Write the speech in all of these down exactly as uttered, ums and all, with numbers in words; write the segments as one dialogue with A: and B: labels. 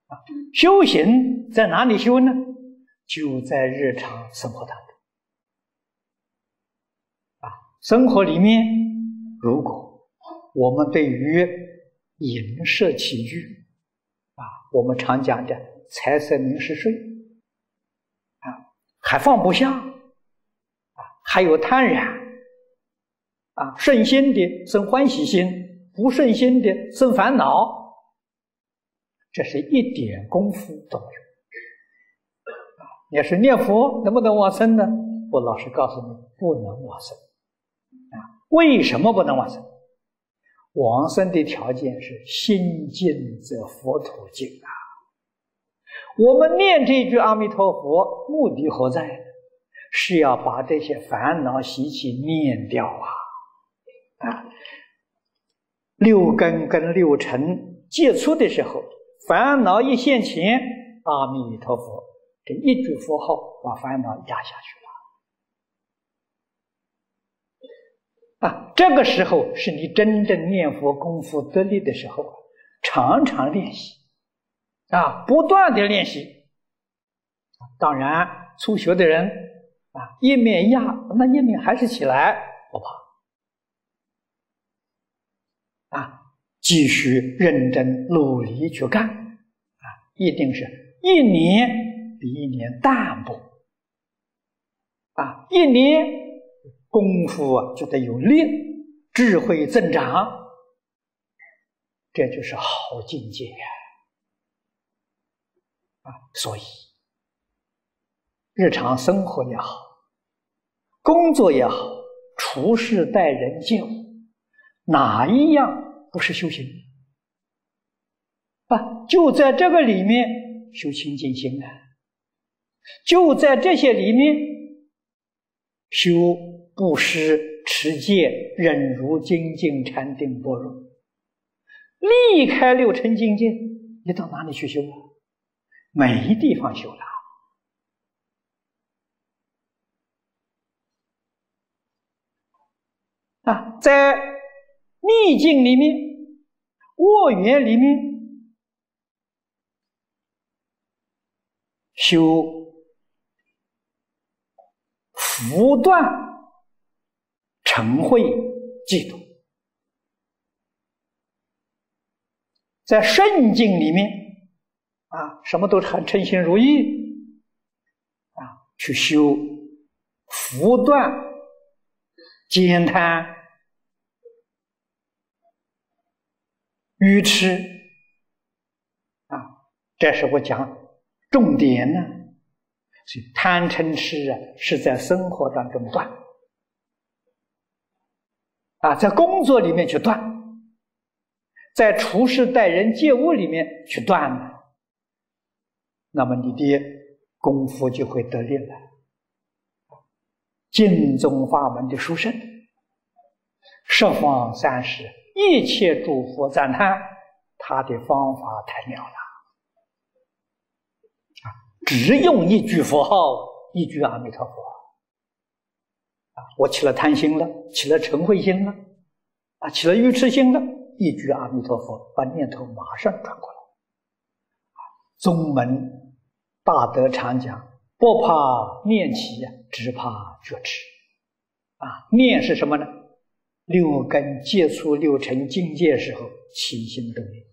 A: 啊，修行在哪里修呢？就在日常生活当中。啊，生活里面，如果我们对于饮食起居，啊，我们常讲的财色名食睡，啊，还放不下，啊，还有贪染，啊，顺心的生欢喜心，不顺心的生烦恼，这是一点功夫都没有。啊，你要是念佛能不能往生呢？我老实告诉你，不能往生。啊，为什么不能往生？往生的条件是心净则佛土净啊！我们念这句阿弥陀佛，目的何在？是要把这些烦恼习气念掉啊！啊，六根跟六尘接触的时候，烦恼一现前，阿弥陀佛这一句佛号把烦恼压下去了。啊，这个时候是你真正念佛功夫得力的时候，常常练习，啊，不断的练习。当然，初学的人啊，一面压，那一面还是起来，不怕。啊，继续认真努力去干，啊，一定是一年比一年淡薄，啊，一年。功夫啊，就得有力，智慧增长，这就是好境界呀！啊，所以日常生活也好，工作也好，处事待人接物，哪一样不是修行？啊，就在这个里面修清净心啊，就在这些里面修布施、持戒、忍辱、精进、禅定、般若，离开六尘境界，你到哪里去修啊？没地方修了。啊，在逆境里面、恶缘里面修福断嗔恚嫉妒，在顺境里面啊，什么都是很称心如意啊，去修福断慳贪愚痴啊，这是我讲重点呢。所以贪嗔痴啊，是在生活当中断。啊，在工作里面去断，在处事待人接物里面去断了，那么你的功夫就会得力了。净宗法门的殊胜，十方三世一切诸佛赞叹，他的方法太妙了。啊，只用一句佛号，一句阿弥陀佛。啊，我起了贪心了，起了嗔恚心了，啊，起了愚痴心了，一句阿弥陀佛，把念头马上转过来。啊，宗门大德常讲，不怕念起呀，只怕觉迟。啊，念是什么呢？六根接触六尘境界时候，起心动念。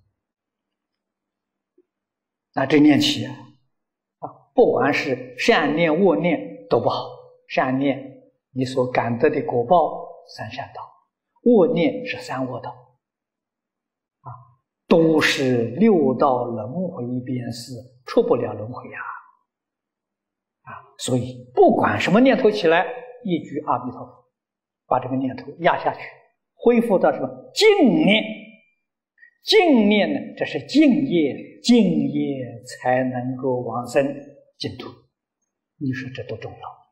A: 啊，这念起啊，啊，不管是善念恶念都不好，善念你所感得的果报三善道，恶念是三恶道，啊，都是六道轮回边事，出不了轮回呀！啊，所以不管什么念头起来，一句阿弥陀佛，把这个念头压下去，恢复到什么净念？净念呢，这是净业，净业才能够往生净土。你说这多重要！